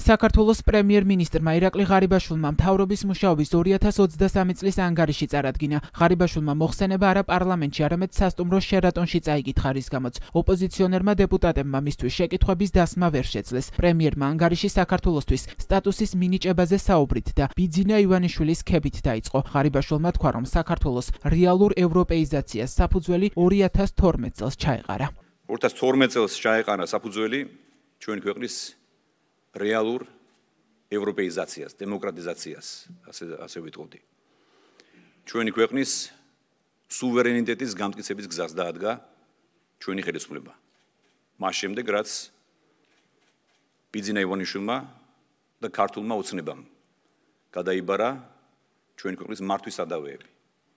საქართველოს პრემიერ-მინისტრმა ირაკლი ღარიბაშვილმა მთავრობის მუშაობის 2023 წლის ანგარიში წარადგინა. ღარიბაშვილმა მოხსენება არა პარლამენტში, არამედ სასტუმრო შერატონში წაიკითხა, რის გამოც ოპოზიციონერმა დეპუტატებმა მისთვის შეკითხვების დასმა ვერ შეძლეს. პრემიერმა ანგარიში საქართველოსთვის სტატუსის მინიჭებაზე საუბრით და ბიძინა ივანიშვილის ქებით დაიწყო. ღარიბაშვილმა თქვა, რომ საქართველოს რეალურ ევროპეიზაციას საფუძველი 2012 წელს ჩაეყარა. 2012 წელს ჩაეყარა საფუძველი ჩვენი ქვეყნის რეალურ ევროპეიზაციას, დემოკრატიზაციას, ასე ვიტყოდი. ჩვენი ქვეყნის სუვერენიტეტის გამტკიცების გზას დაადგა ჩვენი ხელისუფლება. მას შემდეგ, რაც ბიძინა ივანიშვილმა და ქართულმა ოცნებამ გადაიბარა ჩვენი ქვეყნის მართვის სადავეები.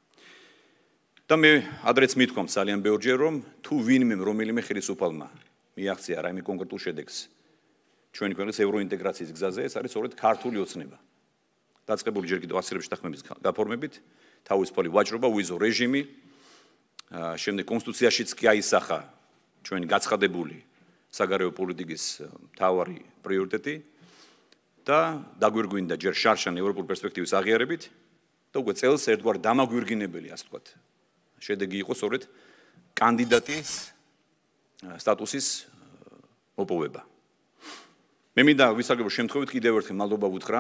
და მე ადრეც მithქვამთ ძალიან ბევრჯერ, რომ თუ ვინმე რომელიმე ხელისუფალმა მიაღწია რაიმე კონკრეტულ შედეგს ჩვენი ქვეყნის ევროინტეგრაციის გზაზე, ეს არის სწორედ ქართული ოცნება. დაწყებული ჯერ კიდევ ასრების შეთანხმების გაფორმებით, თავისუფალი ვაჭრობა, უიზო რეჟიმი, შემდეგ კონსტიტუციაშიც კი აისახა ჩვენი გაცხადებული საგარეო პოლიტიკის მთავარი პრიორიტეტი და დაგვირგვინდა ჯერ შარშან ევროპული პერსპექტივის აღიარებით და უკვე წელს ერთგვარი დამაგვირგვინებელი, ასე ვთქვათ, შედეგი იყო სწორედ კანდიდატის სტატუსის მოპოვება. მე მინდა ვისაგებო შემთხვევით კიდევ ერთხელ მადლობა ვუთხრა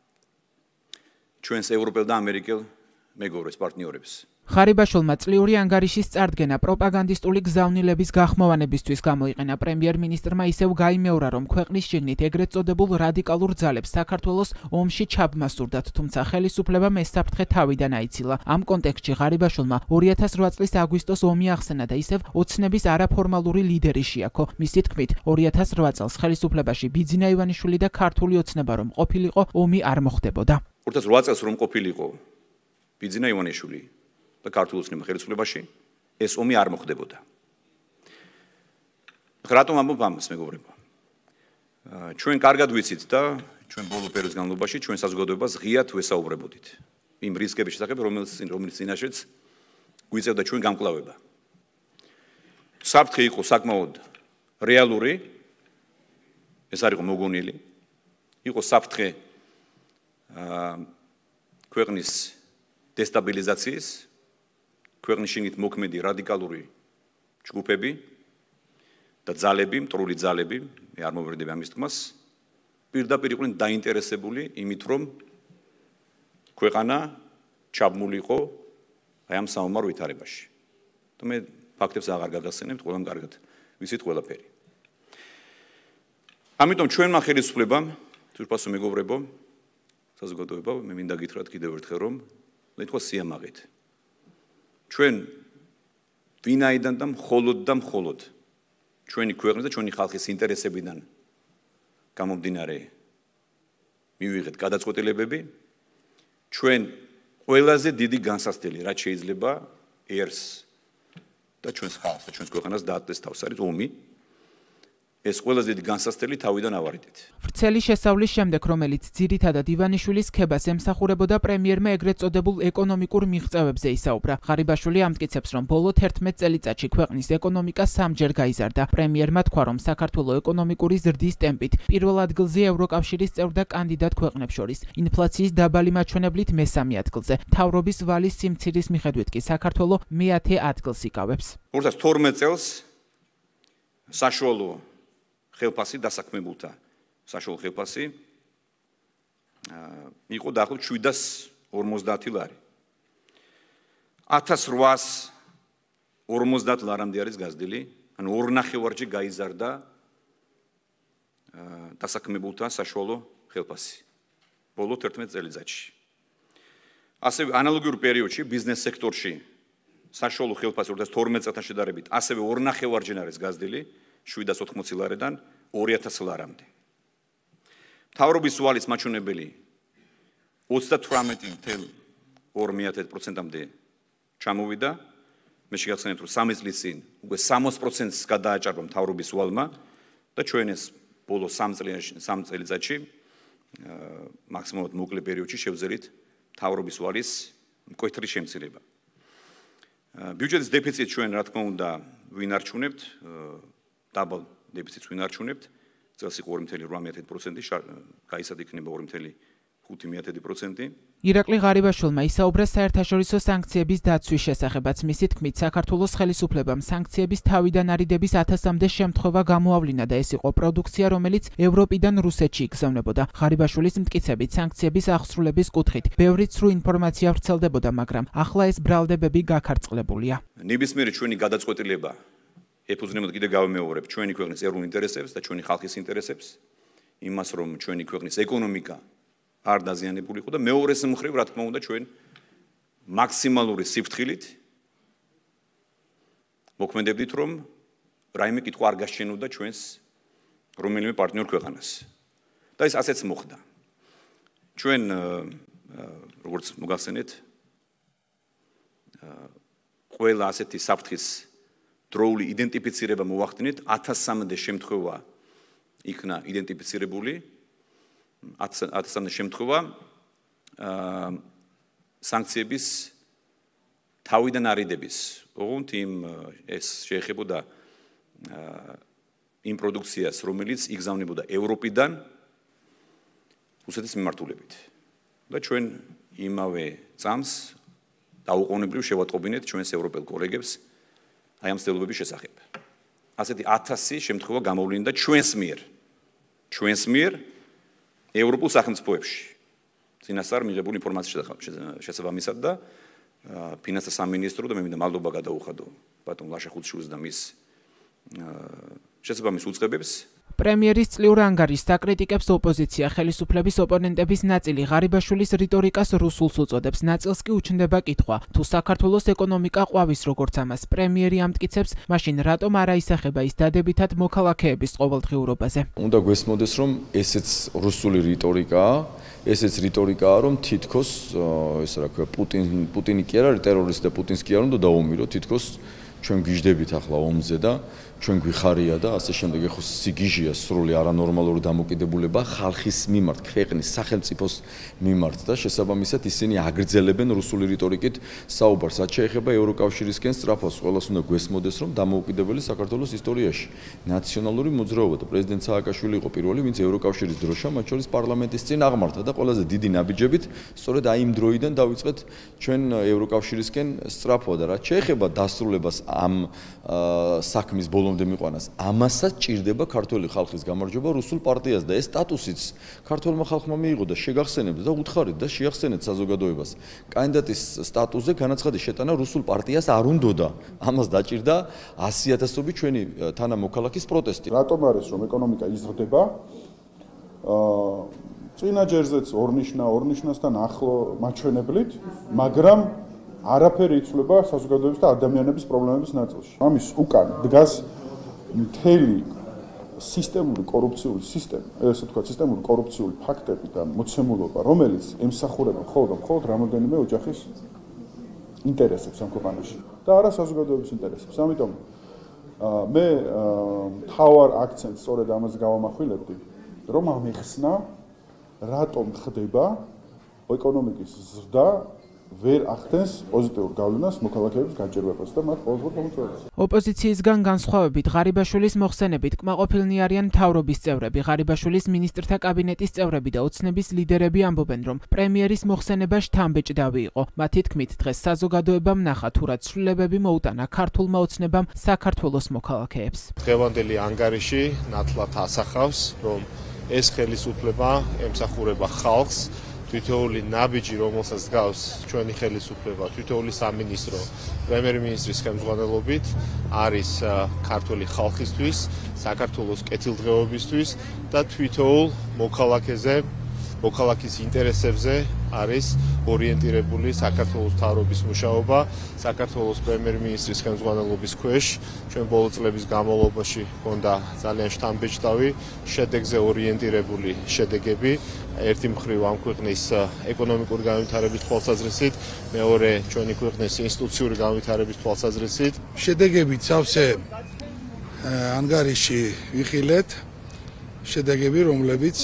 ჩვენს ევროპელ და ამერიკელ მეგობრებს, პარტნიორებს. ღარიბაშვილმა წლიური ანგარიშის წარდგენა პროპაგანდისტული გზავნილების გახმოვანებისთვის გამოიყენა. პრემიერ-მინისტრმა ისევ გაიმეორა, რომ ქვეყნის შიგნით ეგრეთ წოდებულ რადიკალურ ძალებს საქართველოს ომში ჩაბმა სურდათ, თუმცა ხელისუფლებამ ეს საფრთხე თავიდან აიცილა. ამ კონტექსტში ღარიბაშვილმა 2008 წლის აგვისტოს ომი ახსენა და ისევ ოცნების არაფორმალური ლიდერი შეაქო. მისი თქმით, 2008 წელს ხელისუფლებაში ბიძინა ივანიშვილი და ქართული ოცნება რომ ყოფილიყო, ომი არ მოხდებოდა. 2008 წელს რომ ყოფილიყო ბიძინა ივანიშვილი და ქართული ოცნება ხელისუფლებაში, ეს ომი არ მოხდებოდა. რატომ ამბობ ამას, მეგობრებო? ჩვენ კარგად ვიცით და ჩვენ ბოლო პერიოდის განმავლობაში ჩვენ საზოგადოებას ღიად ვესაუბრებოდით იმ რისკების შესახებ, რომელიც წინაშეც გვიწევდა ჩვენ გამკლავება. საფრთხე იყო საკმაოდ რეალური, ეს არ იყო მოგონილი, იყო საფრთხე ქვეყნის დესტაბილიზაციის, ქვეყნის შიგნით მოქმედი რადიკალური ჯგუფები და ძალები, მტრული ძალები, მე არ მოვერდები ამის თქმას, პირდაპირ იყვნენ დაინტერესებული იმით, რომ ქვეყანა ჩაბმულიყო აი ამ საომარ ვითარებაში. და მე ფაქტებს აღარ გაგახსენებთ, ყველამ კარგად ვიცით ყველაფერი. ამიტომ ჩვენმა ხელისუფლებამ, თურფასო მეგობრებო, საზოგადოება, მე მინდა გითხრათ კიდევ ერთხელ, რომ მეთქვა სიამაყით. ჩვენ ვინაიდან და მხოლოდ ჩვენი ქვეყნის და ჩვენი ხალხის ინტერესებიდან გამომდინარე მივიღეთ გადაწყვეტილებები, ჩვენ ყველაზე დიდი განსაცდელი, რაც შეიძლება ერს და ჩვენს ხალხს და ჩვენს ქვეყანას დაატეს თავს, არის ომი. ეს ყველაზე დიდი განსაცდელი თავიდან ავარიდეთ. ვრცელი შესავლის შემდეგ, რომელიც ძირითადად ივანიშვილის ქებას ემსახურებოდა, პრემიერმა ეგრეთ წოდებულ ეკონომიკურ მიღწევებზე ისაუბრა. ღარიბაშვილი ამტკიცებს, რომ ბოლო 11 წელიწადში ქვეყნის ეკონომიკა სამჯერ გაიზარდა. პრემიერმა თქვა, რომ საქართველოს ეკონომიკური ზრდის ტემპით პირველ ადგილზე ევროკავშირის წევრ და კანდიდატ ქვეყნებს შორის, ინფლაციის დაბალი მაჩვენებლით მესამე ადგილზე. მთავრობის ვალის სიმცირის მიხედვით კი საქართველოს მე-10 ადგილს იკავებს. 2012 წელს საშუალო ხელფასი დასაქმებულთა საშუალო ხელფასი იყო დაახლოებით 750 ლარი. 1850 ლარამდე არის გაზრდილი, ანუ 2.5-ჯერ გაიზარდა დასაქმებულთა საშუალო ხელფასი ბოლო 11 წელიწადში. ასევე ანალოგიურ პერიოდში ბიზნეს სექტორში საშუალო ხელფასი 2012 წელთან შედარებით ასევე 2.5-ჯერ არის გაზრდილი 780 ლარიდან 2000 ლარამდე. მთავრობის ვალის მაჩვენებელი 38.2%-მდე ჩამოვიდა. მე შეგახსენებთ, რომ 3 წლის წინ უკვე 60%-ს გადააჭარბა მთავრობის ვალმა და ჩვენ ეს ბოლო 3 წელიწადში მაქსიმალურად მოკლე პერიოდში შევძელით მთავრობის ვალის მკვეთრი შემცირება. ბიუჯეტის დეფიციტს ჩვენ რა თქმა უნდა ვინარჩუნებთ, დაბალ დეფიციტს ვინარჩუნებთ, წელს იყო 2.8%, გაისად იქნება 2.5%. ირაკლი ღარიბაშვილმა ისაუბრა საერთაშორისო სანქციების დაცვის შესახებაც. მისი თქმით, საქართველოს ხელისუფლებამ სანქციების თავიდან არიდების 1000-მდე შემთხვევა გამოავლინა და ეს იყო პროდუქცია, რომელიც ევროპიდან რუსეთში იგზავნებოდა. ღარიბაშვილის მტკიცებით, სანქციების აღსრულების კუთხით ბევრი ცრუ ინფორმაცია ვრცელდებოდა, მაგრამ ახლა ეს ბრალდებები გაქარწყლებულია. ნებისმიერი ჩვენი გადაწყვეტილება ეფუძნებოდა კიდე გავიმეორებ ჩვენი ქვეყნის ეროვნულ ინტერესებს და ჩვენი ხალხის ინტერესებს, იმას რომ ჩვენი ქვეყნის ეკონომიკა არ დაზიანებული იყო და მეორეს მხრივ, რა თქმა უნდა, ჩვენ მაქსიმალური სიფრთხილით მოქმედებდით, რომ რაიმე კითხვა არ გასჩენოდა ჩვენს რომელიმე პარტნიორ ქვეყანას. და ეს ასეც მოხდა. ჩვენ როგორც მოგახსენეთ, ყველა ასეთი საფრთხის დროული იდენტიფიცირება მოვახდინეთ, 1000-მდე შემთხვევა იქნა იდენტიფიცირებული. 1000-მდე შემთხვევა სანქციების თავიდან არიდების. ოღონდ ეს შეეხებოდა იმ პროდუქციას, რომელიც იგზავნებოდა ევროპიდან რუსეთის მიმართულებით. და ჩვენ იმავე წამს დაუყოვნებლივ შევატყობინეთ ჩვენს ევროპელ კოლეგებს აი ამ ცდილობების შესახებ. ასეთი 1000 შემთხვევა გამოვლინდა ჩვენს მიერ ევროპულ სახელმწიფოებში. წინასწარ მიღებული ინფორმაციის შესაბამისად და ფინანსთა სამინისტრო და მე მინდა მადლობა გადაუხადო ბატონ ლაშა ხუთშვილს და მის შესაბამის უწყებებს. პრემიერის წლიურ ანგარიშს აკრიტიკებს ოპოზიცია. ხელისუფლების ოპონენტების ნაწილი ღარიბაშვილის რიტორიკას რუსულს უწოდებს, ნაწილს კი უჩნდება კითხვა, თუ საქართველოს ეკონომიკა ყვავის როგორც ამას პრემიერი ამტკიცებს, მაშინ რატომ არ აისახება ის დადებითად მოქალაქეების ყოველდღიურობაზე. უნდა გვესმოდეს, რომ ესეც რუსული რიტორიკაა, ესეც რიტორიკაა, რომ თითქოს ეს რა ქვია, პუტინი კი არა, ტერორისტი და პუტინს კი არ უნდა დაუმირო, თითქოს ჩვენ გიждებით ახლა ომზე და ჩვენ გვიხარია და ასე შემდეგ. ეხო სიგიჟია სრული არანორმალური დამოკიდებულება ხალხის მიმართ, ქვეყნის სახელმწიფოს მიმართ და შესაბამისად ისინი აგრძელებენ რუსული რიტორიკით საუბარს. რაც შეეხება ევროკავშირისკენ სწრაფოს, ყველას უნდა გვესმოდეს, რომ დამოუკიდებელი საქართველოს ისტორიაში ნაციონალური მოძრაობა და პრეზიდენტ სააკაშვილი იყო პირველი, ვინც ევროკავშირის დროშა, მათ შორის პარლამენტის წინ აღმართა და ყველაზე დიდი ნაბიჯებით სწორედ აი იმ დროიდან დავიწყეთ ჩვენ ევროკავშირისკენ სწრაფვა და რაც შეეხება დასრულებას ამ საქმის ბოლომდე მიყვანას, ამასაც ჭირდება ქართული ხალხის გამარჯვება რუსულ პარტიას და ეს სტატუსიც ქართულმა ხალხმა მიიღო და შეგახსენებთ და უთხარით და შეახსენეთ საზოგადოებას. კანდიდატის სტატუსზე განაცხადის შეტანა რუსულ პარტიას არ უნდოდა. ამას დაჭირდა 100,000-ობით ჩვენი თანამოქალაქის პროტესტი. რატომ არის რომ ეკონომიკა იზრდება? წინა ჯერზეც ორნიშნასთან ახლო მაჩვენებლით, მაგრამ არაფერი იცვლება საზოგადოების და ადამიანების პრობლემების ნაწილში. ამის უკან დგას მთელი სისტემური კორუფციული სისტემური კორუფციული ფაქტები და მოცემულობა, რომელიც ემსახურება მხოლოდ რამოდენიმე ოჯახის ინტერესებს ამ ქვეყანაში და არა საზოგადოების ინტერესებს. ამიტომ მე მთავარ აქცენტს სწორედ ამას გავამახვილებდი, რომ ამეხსნა რატომ ხდება ეკონომიკის ზრდა ვერ ახდენს პოზიტიურ გავლენას მოქალაქეების გაჭირვებას და მათ ყოველდღიურ გამოწვევებს. ოპოზიციისგან განსხვავებით, ღარიბაშვილის მოხსენებით კმაყოფილნი არიან მთავრობის წევრები. ღარიბაშვილის მინისტრთა კაბინეტის წევრები და ოცნების ლიდერები ამბობენ, რომ პრემიერის მოხსენება შთამბეჭდავი იყო. მათი თქმით, დღეს საზოგადოებამ ნახა, თუ რა ცვლილებები მოუტანა ქართულმა ოცნებამ საქართველოს მოქალაქეებს. დღევანდელი ანგარიში ნათლად ასახავს, რომ ეს ხელისუფლება ემსახურება ხალხს. თითოეული ნაბიჯი, რომელსაც გავს ჩვენი ხელისუფლება, თითოეული სამინისტრო, პრემიერ-მინისტრის ხელმძღვანელობით არის ქართული ხალხისთვის, საქართველოს კეთილდღეობისთვის და თითოეულ მოქალაქის ინტერესებზე არის ორიენტირებული საქართველოს მთავრობის მუშაობა, საქართველოს პრემიერ-მინისტრის ხელმძღვანელობის ქვეშ. ჩვენ ბოლო წლების განმავლობაში ჰქონდა ძალიან შთამბეჭდავი, შედეგზე ორიენტირებული შედეგები. ერთი მხრივ ამ ქვეყნის ეკონომიკური განვითარების თვალსაზრისით, მეორე ჩვენი ქვეყნის ინსტიტუციური განვითარების თვალსაზრისით. შედეგები სავსე ანგარიში ვიხილეთ, შედეგები, რომლებიც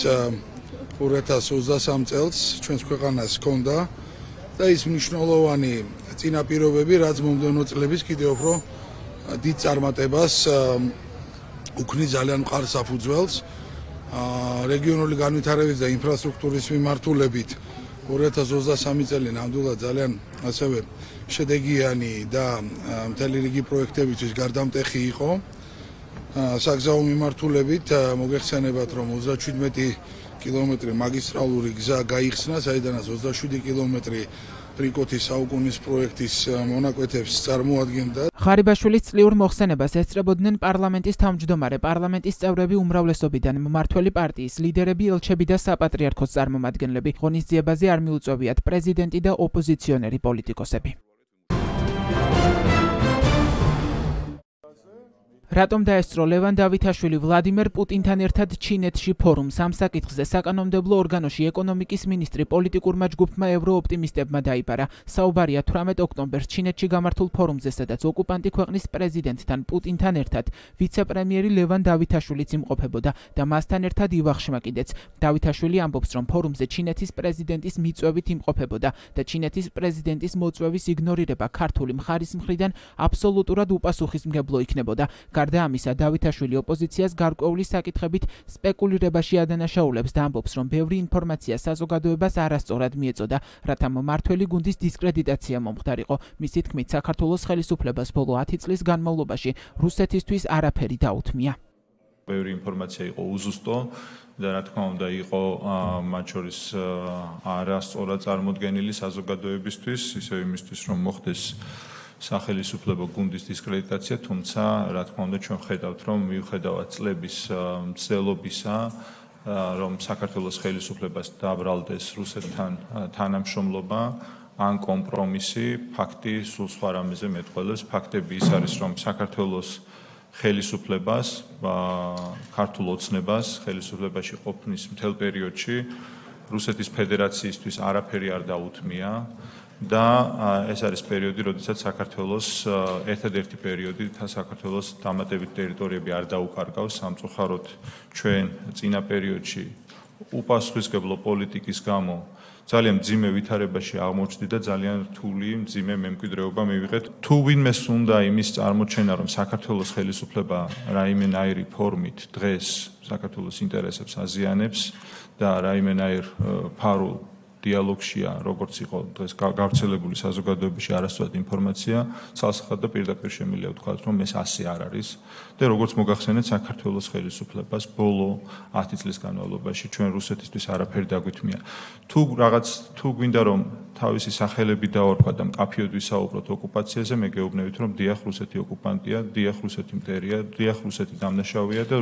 2023 წელს ჩვენს ქვეყანას ჰქონდა და ის მნიშვნელოვანი წინაპირობები, რაც მომდევნო წლების კიდევ უფრო დიდ წარმატებას უქმნის ძალიან მყარ საფუძველს რეგიონული განვითარების და ინფრასტრუქტურის მიმართულებით 2023 წელი ნამდვილად ძალიან ასევე შედეგიანი და მთელი რიგი პროექტებისთვის გარდამტეხი იყო. საგზაო მიმართულებით მოგეხსენებათ, რომ 37 კილომეტრი მაგისტრალური გზა გაიხსნა, საიდანაც 27 კილომეტრი პრიკოთის საუკუნის პროექტის მონაკვეთებს წარმოადგენდა. ღარიბაშვილის წლიურ მოხსენებას ესწრებოდნენ პარლამენტის თავმჯდომარე, პარლამენტის წევრები, უმრავლესობიდან მმართველი პარტიის ლიდერები, ელჩები და საპატრიარქოს წარმომადგენლები. ღონისძიებაზე არ მიუწვევიათ პრეზიდენტი და ოპოზიციონერი პოლიტიკოსები. რატომ დაესწრო ლევან დავითაშვილი ვლადიმერ პუტინთან ერთად ჩინეთში ფორუმს? ამ საკითხზე საკანონმდებლო ორგანოში ეკონომიკის მინისტრი პოლიტიკურმა ჯგუფმა ევროოპტიმისტებმა დაიბარა. საუბარია 18 ოქტომბერს ჩინეთში გამართულ ფორუმზე, სადაც ოკუპანტი ქვეყნის პრეზიდენტთან პუტინთან ერთად ვიცე-პრემიერი ლევან დავითაშვილიც იმყოფებოდა და მასთან ერთად ივახშმა კიდეც. დავითაშვილი ამბობს, რომ ფორუმზე ჩინეთის პრეზიდენტის მიწვევით იმყოფებოდა და ჩინეთის პრეზიდენტის მოწვევის იგნორირება ქართული მხარის მხრიდან აბსოლუტურად უპასუხისმგებლო იქნებოდა. გარდა ამისა, დავითაშვილი ოპოზიციას გარკვეული საკითხებით სპეკულირებაში ადანაშაულებს და ამბობს, რომ ბევრი ინფორმაცია საზოგადოებას არასწორად მიეწოდა, რათა მმართველი გუნდის დისკრედიტაცია მომხდარიყო. მისი თქმით, საქართველოს ხელისუფლებას ბოლო 10 წლის განმავლობაში რუსეთისთვის არაფერი დაუთმია. ბევრი ინფორმაცია იყო უზუსტო და რა თქმა უნდა იყო მათ შორის არასწორად წარმოდგენილი საზოგადოებისთვის, ისე იმისთვის, რომ მოხდეს სახელისუფლებო გუნდის დისკრედიტაცია, თუმცა რა თქმა უნდა ჩვენ ხედავთ, რომ მიუხედავად წლების მცდელობისა, რომ საქართველოს ხელისუფლებას დაბრალდეს რუსეთთან თანამშრომლობა ან კომპრომისი, ფაქტი სულ სხვა რამეზე მეტყველებს. ფაქტები ის არის, რომ საქართველოს ხელისუფლებას, ქართულ ოცნებას, ხელისუფლებაში ყოფნის მთელ პერიოდში რუსეთის ფედერაციისთვის არაფერი არ დაუთმია. და ეს არის პერიოდი, როდესაც საქართველოს ერთადერთი პერიოდი, საქართველოს დამატებით ტერიტორიები არ დაუკარგავს. სამწუხაროდ ჩვენ წინა პერიოდში უპასუხისმგებლო პოლიტიკის გამო ძალიან მძიმე ვითარებაში აღმოჩნდით და ძალიან რთული მძიმე მემკვიდრეობა მივიღეთ. თუ ვინმეს უნდა იმის წარმოჩენა, რომ საქართველოს ხელისუფლება რაიმენაირი ფორმით დღეს საქართველოს ინტერესებს აზიანებს და რაიმენაირ ფარულ დიალოგშია, როგორც იყო დღეს გავრცელებული საზოგადოებაში არასწორად ინფორმაცია, ცალსახად და პირდაპირ შემიძლია ვთქვათ, რომ ეს ასე არ არის და როგორც მოგახსენეთ, საქართველოს ხელისუფლებას ბოლო 10 წლის განმავლობაში ჩვენ რუსეთისთვის არაფერი დაგვითმია. თუ გვინდა რომ თავისი სახელები დაორქვა და მკაფიოდ ვისაუბროთ ოკუპაციაზე, მე გეუბნებით, რომ დიახ, რუსეთი ოკუპანტია, დიახ, რუსეთი მტერია, დიახ, რუსეთი დამნაშავეა და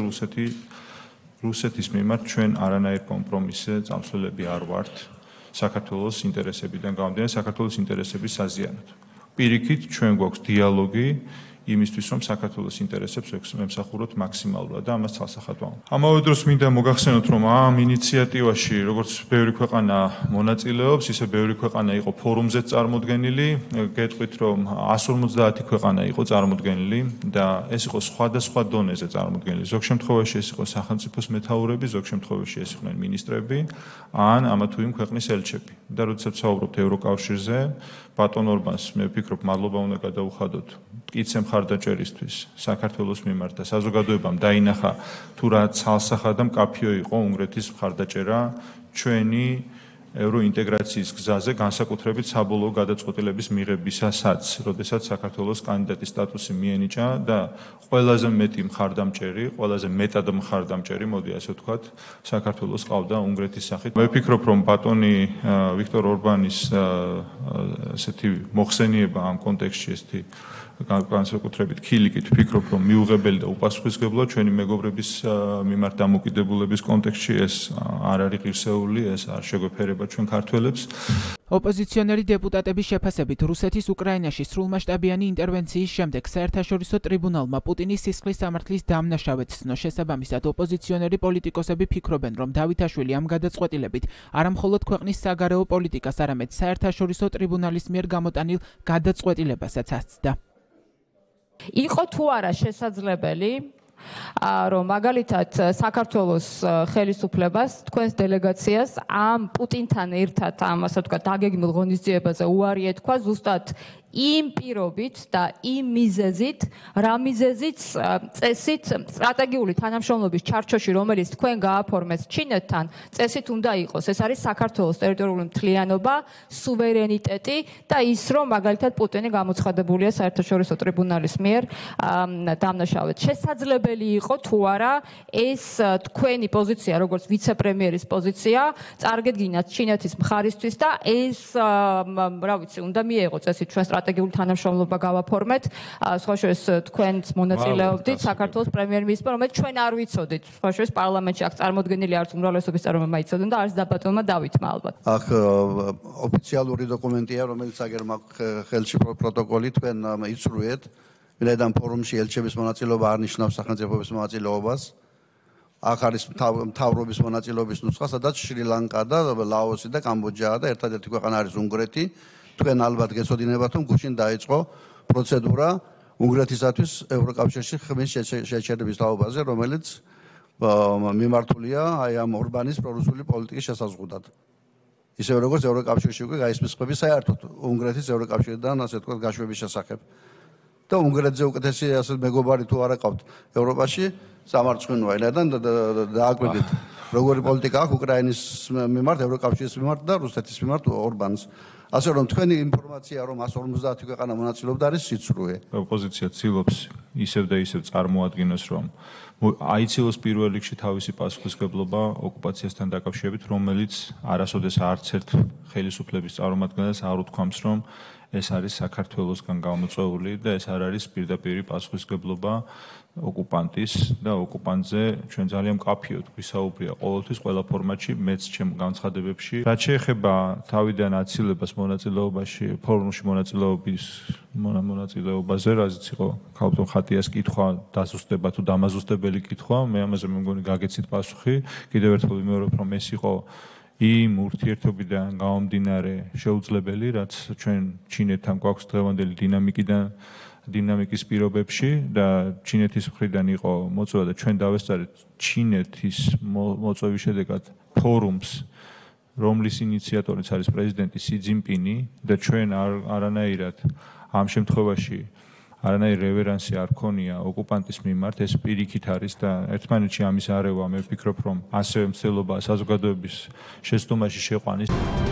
რუსეთის მიმართ ჩვენ არანაირ კომპრომისზე წამსვლელები არ ვართ. საქართველოს ინტერესებიდან გამომდინარე, საქართველოს ინტერესების საზიანოდ. პირიქით, ჩვენ გვაქვს დიალოგი იმისთვის, რომ საქართველოს ინტერესებს ვემსახუროთ მაქსიმალურად და ამას ცალსახად ვამბობ. ამავე დროს მინდა მოგახსენოთ, რომ ამ ინიციატივაში, როგორც ბევრი ქვეყანა მონაწილეობს, ისე ბევრი ქვეყანა იყო ფორუმზე წარმოდგენილი. გეტყვით, რომ 150 ქვეყანა იყო წარმოდგენილი და ეს იყო სხვადასხვა დონეზე წარმოდგენილი. ზოგ შემთხვევაში ეს იყო სახელმწიფოს მეთაურები, ზოგ შემთხვევაში ეს იყვნენ მინისტრები ან ამა თუ იმ ქვეყნის ელჩები. და როდესაც ვსაუბრობთ ევროკავშირზე, ბატონ ორბანს მე ვფიქრობ, მადლობა უნდა გადავუხადოთ მტკიცე მხარდაჭერისთვის საქართველოს მიმართ და საზოგადოებამ დაინახა თუ რა ცალსახად და მკაფიო იყო უნგრეთის მხარდაჭერა ჩვენი ევროინტეგრაციის გზაზე, განსაკუთრებით საბოლოო გადაწყვეტილების მიღებისასაც, როდესაც საქართველოს კანდიდატის სტატუსი მიენიჭა და ყველაზე მეტი მხარდამჭერი, ყველაზე მეტად მხარდამჭერი, მოდი ასე ვთქვათ, საქართველოს ყავდა უნგრეთის სახით. მე ვფიქრობ, რომ ბატონი ვიქტორ ორბანის ესეთი მოხსენიება ამ კონტექსტში ესეთი განსაკუთრებით ქილიკით ვფიქრობ, რომ მიუღებელი და უპასუხისმგებლოა ჩვენი მეგობრების მიმართ დამოკიდებულების კონტექსტში ეს არ არის ღირსეული, ეს არ შეგვეფერება ჩვენ ქართველებს. ოპოზიციონერი დეპუტატების შეფასებით რუსეთის უკრაინაში სრულმასშტაბიანი ინტერვენციის შემდეგ საერთაშორისო ტრიბუნალმა პუტინის სისხლის სამართლის დამნაშავედ ცნო. შესაბამისად, ოპოზიციონერი პოლიტიკოსები ფიქრობენ, რომ დავითაშვილი ამ გადაწყვეტილებით არამხოლოდ ქვეყნის საგარეო პოლიტიკას, არამედ საერთაშორისო ტრიბუნალის მიერ გამოტანილ გადაწყვეტილებასაც ასწდა. იყო თუ არა შესაძლებელი რომ მაგალითად საქართველოს ხელისუფლებას თქვენს დელეგაციას ამ პუტინთან ერთად ამ ასე ვთქვათ დაგეგმილ ღონისძიებაზე უარი ეთქვა ზუსტად იმ პირობით და იმ მიზეზით, რა მიზეზით წესით სტრატეგიული თანამშრომლობის ჩარჩოში, რომელიც თქვენ გააფორმეთ ჩინეთთან, წესით უნდა იყოს. ეს არის საქართველოს ტერიტორიული მთლიანობა, სუვერენიტეტი და ის, რომ მაგალითად პუტინი გამოცხადებულია საერთაშორისო ტრიბუნალის მიერ დამნაშავედ. შესაძლებელი იყო თუ არა ეს თქვენი პოზიცია, როგორც ვიცე-პრემიერის პოზიცია, წარგედგინათ ჩინეთის მხარისთვის და ეს, რა ვიცი, უნდა მიეღო წესით ჩვენ სტრატეგიული თანამშრომლობა გავაფორმეთ. სხვა შორის თქვენც მონაწილეობდით საქართველოს პრემიერ-მინისტრმა, რომელიც ჩვენ არ ვიცოდით. სხვა შორის პარლამენტში აქ წარმოდგენილი არც უმრავლესობის წარმომადგენლმა იცოდნენ და არც დაბატონმა დავითმა ალბათ. აქ ოფიციალური დოკუმენტია, რომელიც აგერ მაქვს ხელში პროტოკოლი, თქვენ იცრუეთ, ვინაიდან ფორუმში ელჩების მონაწილეობა არ ნიშნავს სახელმწიფოების მონაწილეობას. აქ არის მთავრობის მონაწილეობის ნუსხა, სადაც შრი-ლანკა და ლაოსი და კამბოჯაა და ერთადერთი ქვეყანა არის უნგრეთი. თქვენ ალბათ გეცოდინებათ, რომ გუშინ დაიწყო პროცედურა უნგრეთისათვის ევროკავშირში ხმის შეჩერების თაობაზე, რომელიც მიმართულია აი ამ ორბანის პრორუსული პოლიტიკის შესაზღუდად. ისევე როგორც ევროკავშირში უკვე გაისმის ხმები საერთოდ უნგრეთის ევროკავშირიდან, ასე ვთქვათ, გაშვების შესახებ. და უნგრეთზე უკეთესი ასე მეგობარი თუ არ აყავთ ევროპაში, სამარცხვინოა, ელადან დააკვირდით, როგორი პოლიტიკა აქვს უკრაინის მიმართ, ევროკავშირის მიმართ და რუსეთის მიმართ ორბანს. ასე რომ თქვენი ინფორმაცია, რომ 150 ქვეყანა მონაწილეობდა, არის სიცრუე. ოპოზიცია ცდილობს ისევ და ისევ წარმოადგინოს, რომ აიცილოს პირველ რიგში თავისი პასუხისმგებლობა ოკუპაციასთან დაკავშირებით, რომელიც არასოდეს არც ერთ ხელისუფლების წარმომადგენელს არ უთქვამს, რომ ეს არის საქართველოსგან გამოწვეული და ეს არ არის პირდაპირი პასუხისმგებლობა ოკუპანტის და ოკუპანტზე ჩვენ ძალიან მკაფიოდ გვისაუბრია ყოველთვის ყველა ფორმატში, მეც ჩემ განცხადებებში. რაც შეეხება თავიდან აცილებას მონაწილეობაში, ფორუმში მონაწილეობაზე, რაზეც იყო ქალბატონ ხატიას კითხვა, დაზუსტება თუ დამაზუსტებელი კითხვა, მე ამაზე მე მგონი გაგეცით პასუხი. კიდევ ერთხელ ვიმეორებ, რომ ეს იყო იმ ურთიერთობიდან გამომდინარე შეუძლებელი, რაც ჩვენ ჩინეთთან გვაქვს დღევანდელი დინამიკის პირობებში და ჩინეთის მხრიდან იყო მოწვევა და ჩვენ დავესწარეთ ჩინეთის მოწვევის შედეგად ფორუმს, რომლის ინიციატორიც არის პრეზიდენტი სი ძინპინი და ჩვენ არანაირად ამ შემთხვევაში არანაირი რევერანსი არ ქონია ოკუპანტის მიმართ, ეს პირიქით არის და ერთმანეთში ამის არევა მე ვფიქრობ, რომ ასევე მცდელობა საზოგადოების შეცდომაში შეყვანის.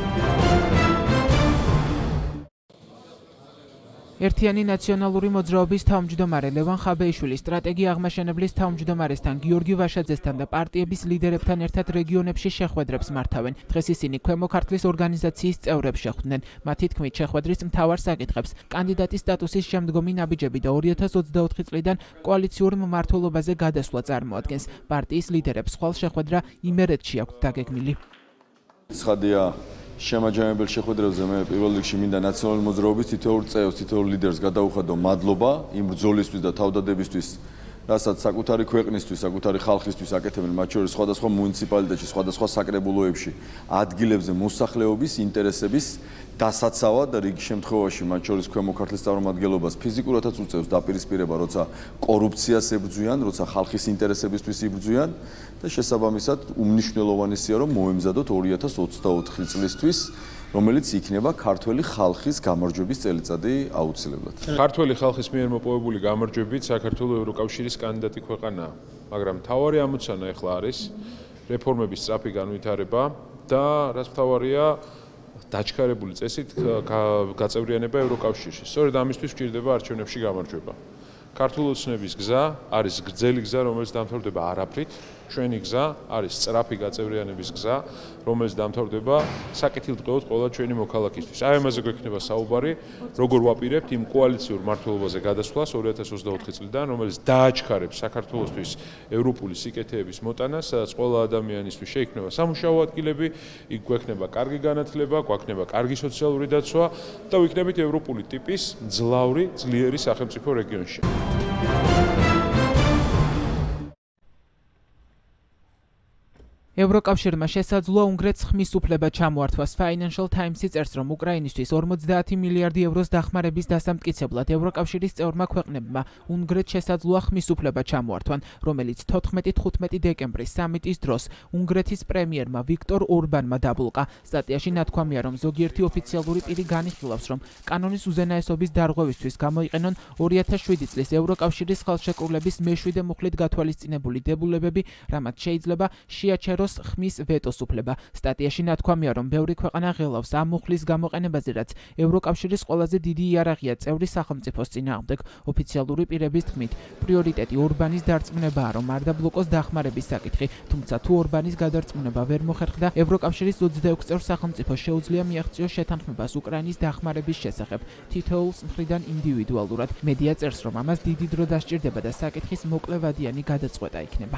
ერთიანი ნაციონალური მოძრაობის თავმჯდომარე ლევან ხაბეიშვილის სტრატეგია აღმაშენებლის თავმჯდომარესთან გიორგი ვაშაძესთან და პარტიების ლიდერებთან ერთად რეგიონებში შეხვედრებს მართავენ. დღეს ისინი ქვემო ქართლის ორგანიზაციის წევრებს შეხვდნენ. მათი თქმით, შეხვედრის მთავარ საკითხებს კანდიდატის სტატუსის შემდგომი ნაბიჯები და 2024 წლიდან კოალიციურ მმართველობაზე გადასვლა წარმოადგენს. პარტიის ლიდერებს ხვალ შეხვედრა იმერეთში აქვთ დაგეგმილი. ცხადია შემაჯამებელ შეხვედრებზე მე პირველ რიგში მინდა ნაციონალური მოძრაობის თითოეულ წევრს, თითოეულ ლიდერს გადავუხადო მადლობა იმ ბრძოლისთვის და თავდადებისთვის, რასაც საკუთარი ქვეყნისთვის, საკუთარი ხალხისთვის აკეთებენ, მათ შორის სხვადასხვა მუნიციპალიტეტში, სხვადასხვა საკრებულოებში, ადგილებზე მოსახლეობის ინტერესების დასაცავად და რიგ შემთხვევაში, მათ შორის ქვემო ქართლის წარმომადგენლობას ფიზიკურადაც უწევს დაპირისპირება, როცა კორუფციას ებრძვიან, როცა ხალხის ინტერესებისთვის იბრძვიან და შესაბამისად უმნიშვნელოვანესია, რომ მოემზადოთ 2024 წლისთვის, რომელიც იქნება ქართველი ხალხის გამარჯვების წელიწადი აუცილებლად. ქართველი ხალხის მიერ მოპოვებული გამარჯვებით საქართველოს ევროკავშირის კანდიდატი ქვეყანაა, მაგრამ მთავარი ამოცანა ახლა არის რეფორმების სწრაფი განვითარება და რაც მთავარია დაჩქარებული წესით გაწევრიანება ევროკავშირში. სწორედ ამისთვის გვჭირდება არჩევნებში გამარჯვება. ქართული ოცნების გზა არის გრძელი გზა, რომელიც დამთავრდება არაფრით. ჩვენი გზა არის სწრაფი გაწევრიანების გზა, რომელიც დამთავრდება საკეთილდღეოდ ყველა ჩვენი მოქალაქისთვის. აი ამაზე გვექნება საუბარი, როგორ ვაპირებთ იმ კოალიციურ მმართველობაზე გადასვლას 2024 წლიდან, რომელიც დააჩქარებს საქართველოსთვის ევროპული სიკეთეების მოტანას, სადაც ყველა ადამიანისთვის შეიქმნება სამუშაო ადგილები, იქ გვექნება კარგი განათლება, გვექნება კარგი სოციალური დაცვა და ვიქნებით ევროპული ტიპის მძლავრი, ძლიერი სახელმწიფო რეგიონში. ევროკავშირმა შესაძლოა უნგრეთს ხმის უფლება ჩამოართვას. Financial Times-ი წერს, რომ უკრაინისთვის 50 მილიარდი ევროს დახმარების დასამტკიცებლად ევროკავშირის წევრმა ქვეყნებმა უნგრეთს შესაძლოა ხმის უფლება ჩამოართვან, რომელიც 14-15 დეკემბრის სამიტის დროს უნგრეთის პრემიერმა ვიქტორ ორბანმა დაბლოკა. სტატიაში ნათქვამია, რომ ზოგიერთი ოფიციალური პირი განიხილავს, რომ კანონის უზენაესობის დარღვევისთვის გამოიყენონ 2007 წლის ევროკავშირის ხელშეკრულების მე-7 მუხლით გათვალისწინებული დებულებები, რამაც შეიძლება შეაჩეროს ხმის ვეტოს უფლება. სტატიაში ნათქვამია, რომ ბევრი ქვეყანა ღელავს ამ მუხლის გამოყენებაზე, რაც ევროკავშირის ყველაზე დიდი იარაღია წევრი სახელმწიფოს წინააღმდეგ. ოფიციალური პირების თქმით, პრიორიტეტი ორბანის დარწმუნებაა, რომ არ დაბლოკოს დახმარების საკითხი, თუმცა თუ ორბანის გადარწმუნება ვერ მოხერხდა, ევროკავშირის 26 წევრ სახელმწიფოს შეუძლია მიაღწიოს შეთანხმებას უკრაინის დახმარების შესახებ, თითოეულს მხრიდან ინდივიდუალურად. მედია წერს, რომ ამას დიდი დრო დასჭირდება და საკითხის მოკლევადიანი გადაწყვეტა იქნება.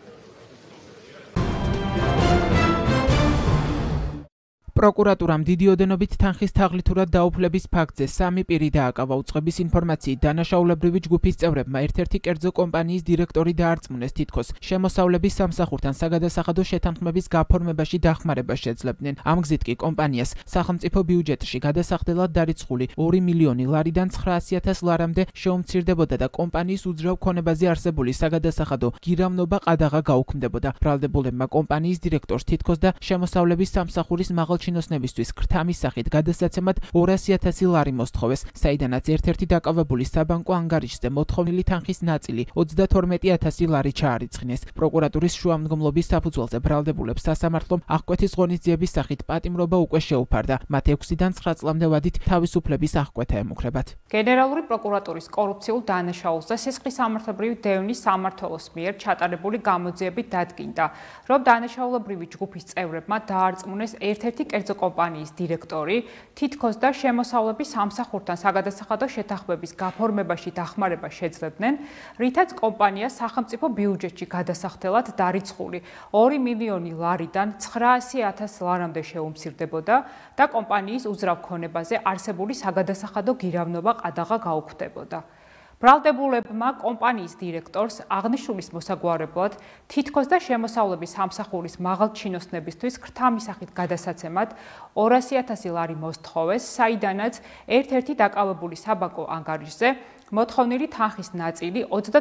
პროკურატურამ დიდი ოდენობით თანხის თაღლითურად დაუფლების ფაქტზე 3 პირი დააკავა. უწყების ინფორმაციით, დანაშაულებრივი ჯგუფის წევრებმა ერთ-ერთი კერძო კომპანიის დირექტორი დაარწმუნეს, თითქოს შემოსავლების სამსახურთან საგადასახადო შეთანხმების გაფორმებაში დახმარება შეძლებდნენ. ამ გზით კი კომპანიას სახელმწიფო ბიუჯეტში გადასახდელად დარიცხული 2 მილიონი ლარიდან 900.000 ლარამდე შეუმცირდებოდა და კომპანიის უძრავ ქონებაზე არსებული საგადასახადო გირავნობა ყადაღა გაუქმდებოდა. ბრალდებულებმა კომპანიის დირექტორს თითქოს და შემოსავლების სამსახურის მაღალ ჩინოსნებისთვის ქრთამის სახით გადასაცემად 200.000 ლარი მოსთხოვეს, საიდანაც ერთ-ერთი დაკავებული საბანკო ანგარიშზე მოთხოვნილი თანხის ნაწილი 32.000 ლარი ჩაარიცხინეს. პროკურატურის შუამდგომლობის საფუძველზე ბრალდებულებს სასამართლომ აღკვეთის ღონისძიების სახით პატიმრობა უკვე შეუფარდა. მათ 6-დან 9 წლამდე ვადით თავისუფლების აღკვეთა ემუქრებათ. გენერალური პროკურატურის კორუფციულ დანაშაულზე სისხლის სამართლებრივი დევნის სამმართველოს მიერ ჩატარებული გამოძიებით დადგინდა, რომ დანაშაულებრივი ჯგუფის წევრებმა დაარწმუნეს ერთ-ერთი კერძო კომპანიის დირექტორი თითქოს და შემოსავლების სამსახურთან საგადასახადო შეთანხმების გაფორმებაში დახმარება შეძლებდნენ, რითაც კომპანია სახელმწიფო ბიუჯეტში გადასახდელად დარიცხული 2 მილიონი ლარიდან 900.000 ლარამდე შეუმცირდებოდა და კომპანიის უძრავ ქონებაზე არსებული საგადასახადო გირავნობა ყადაღა გაუქმდებოდა. ბრალდებულებმა კომპანიის დირექტორს აღნიშნულის მოსაგვარებლად თითქოს და შემოსავლების სამსახურის მაღალ ჩინოსნებისთვის ქრთამის სახით გადასაცემად 200.000 ლარი მოსთხოვეს, საიდანაც ერთ-ერთი დაკავებული საბანკო ანგარიშზე მოთხოვნილი თანხის ნაწილი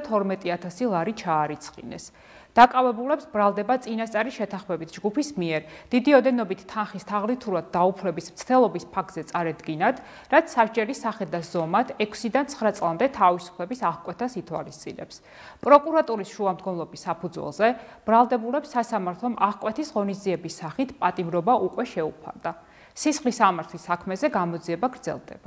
32.000 ლარი ჩაარიცხინეს. დაკავებულებს ბრალდება წინასწარი შეთანხმებით ჯგუფის მიერ დიდი ოდენობით თანხის თაღლითურად დაუფლების მცდელობის ფაქტზე წარედგინათ, რაც სასჯელის სახით და ზომად 6-დან 9 წლამდე თავისუფლების აღკვეთას ითვალისწინებს. პროკურატურის შუამდგომლობის საფუძველზე ბრალდებულებს სასამართლომ აღკვეთის ღონისძიების სახით პატიმრობა უკვე შეუფარდა. სისხლის სამართლის საქმეზე გამოძიება გრძელდება.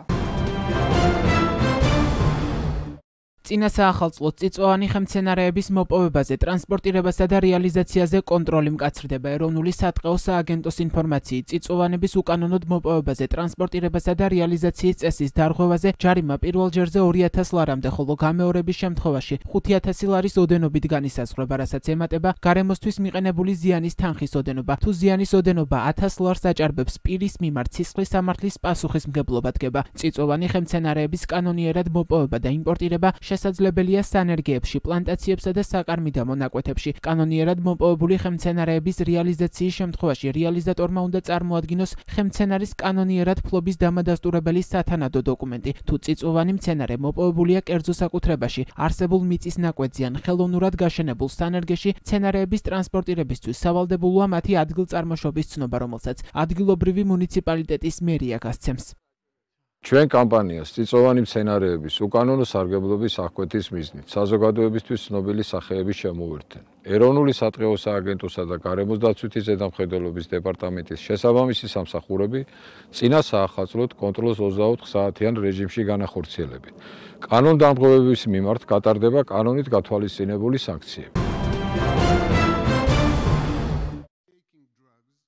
წინა საახალწლოდ წიწვოვანი ხემცენარეების მოპოვებაზე, ტრანსპორტირებასა და რეალიზაციაზე კონტროლი მკაცრდება. ეროვნული სატყეო სააგენტოს ინფორმაციით, წიწვოვანების უკანონოდ მოპოვებაზე, ტრანსპორტირებასა და რეალიზაციის წესის დარღვევაზე ჯარიმა პირველ ჯერზე 2.000 ლარამდე, ხოლო გამეორების შემთხვევაში 5.000 ლარის ოდენობით განისაზღვრება, რასაც ემატება გარემოსთვის მიყენებული ზიანის თანხის ოდენობა. თუ ზიანის ოდენობა 1000 ლარს აჭარბებს, პირის მიმართ სისხლის სამართლის პასუხისმგებლობა დგება. წიწვოვანი ხემცენარეების კანონიერად მოპოვება და იმპორტირება შესაძლებელია სანერგეებში, პლანტაციებსა და საკარმიდამო ნაკვეთებში. კანონიერად მოპოვებული ხემცენარეების რეალიზაციის შემთხვევაში რეალიზატორმა უნდა წარმოადგინოს ხემცენარის კანონიერად ფლობის დამადასტურებელი სათანადო დოკუმენტი. თუ წიწვოვანი მცენარე მოპოვებულია კერძო საკუთრებაში, არსებულ მიწის ნაკვეთზე ან ხელოვნურად გაშენებულ სანერგეში, მცენარეების ტრანსპორტირებისთვის სავალდებულოა მათი ადგილწარმოშობის ცნობა, რომელსაც ადგილობრივი მუნიციპალიტეტის მერია გასცემს. ჩვენ კამპანიას წიწვოვანი მცენარეების უკანონო სარგებლობის აღკვეთის მიზნით საზოგადოებისთვის ცნობილი სახეების შემოერთენ. ეროვნული სატყეო სააგენტოსა და გარემოს დაცვითი ზედამხედველობის დეპარტამენტის შესაბამისი სამსახურები წინა საახალწლოდ კონტროლს 24 საათიან რეჟიმში განახორციელებით. კანონდამტყუებების მიმართ გატარდება კანონით გათვალისწინებული სანქციები.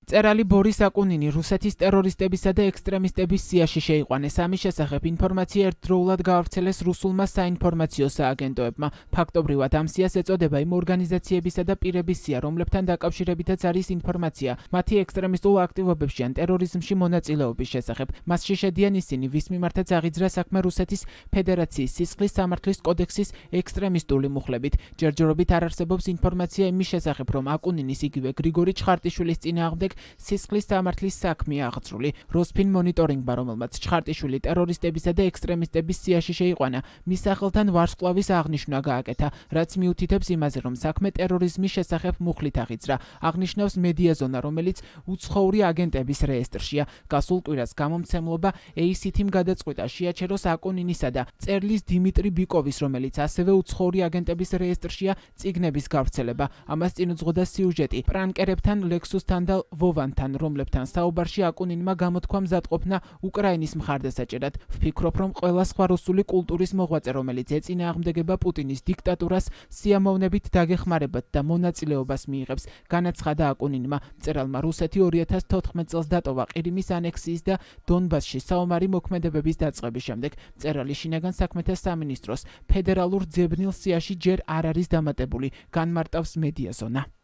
მწერალი ბორის აკუნინი რუსეთის ტერორისტებისა და ექსტრემისტების სიაში შეიყვანეს. ამის შესახებ ინფორმაცია ერთდროულად გაავრცელეს რუსულმა საინფორმაციო სააგენტოებმა. ფაქტობრივად ამ სიას ეწოდება იმ ორგანიზაციებისა და პირების სია, რომლებთან დაკავშირებითაც არის ინფორმაცია მათი ექსტრემისტულ აქტივობებში ან ტერორიზმში მონაწილეობის შესახებ. მასში შედიან ისინი, ვის მიმართაც აღიძრა საქმე რუსეთის ფედერაციის სისხლის სამართლის კოდექსის ექსტრემისტული მუხლებით. ჯერჯერობით არ არსებობს ინფორმაცია იმის შესახებ, რომ აკუნინის იგივე გრიგორი ჩხარტიშვილის წინააღმდეგ სისხლის სამართლის საქმეა აღძრული. როსფინ მონიტორინგმა, რომელმაც ჩხარტიშვილი ტერორისტებისა და ექსტრემისტების სიაში შეიყვანა, მის სახელთან ვარსკვლავის აღნიშვნა გააკეთა, რაც მიუთითებს იმაზე, რომ საქმე ტერორიზმის შესახებ მუხლით აღიძრა. აღნიშნავს მედიაზონა, რომელიც უცხოური აგენტების რეესტრშია. გასულ კვირას გამომცემლობა ACT-მ გადაწყვიტა შეაჩეროს აკუნინისა და წერლის დიმიტრი ბიკოვის, რომელიც ასევე უცხოური აგენტების რეესტრშია, წიგნების გავრცელება. ამას წინ უძღოდა სიუჟეტი პრანკერებთან, ლექსუსთან და ვოვანთან, რომლებთან საუბარში აკუნინმა გამოთქვა მზადყოფნა უკრაინის მხარდასაჭერად. ვფიქრობ, რომ ყველა სხვა რუსული კულტურის მოღვაწე, რომელიც ეწინააღმდეგება პუტინის დიქტატურას, სიამოვნებით დაგეხმარებათ და მონაწილეობას მიიღებს, განაცხადა აკუნინმა. მწერალმა რუსეთი 2014 წელს დატოვა ყირიმის ანექსიის და დონბასში საომარი მოქმედებების დაწყების შემდეგ. მწერალი შინაგან საქმეთა სამინისტროს ფედერალურ ძებნილ სიაში ჯერ არ არის დამატებული, განმარტავს მედიაზონა.